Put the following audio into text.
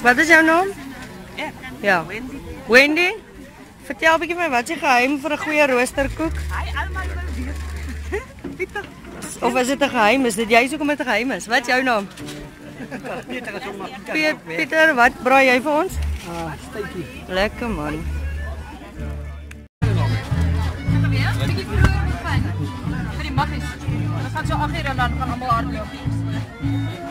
Wat is jouw naam? Ja. Wendy? Vertel 'n bietjie vir my, wat is die geheim vir 'n goeie roosterkoek? Almal wil weet. Of is dit 'n geheim? Is dit jy hoekom dit 'n geheim is? Wat is jou naam? Pieter, wat braai jy vir ons? Steekie. Lekker man. Bietjie vroeër begin vir die maggies. Ons gaan so 8 uur en dan gaan almal hardloop.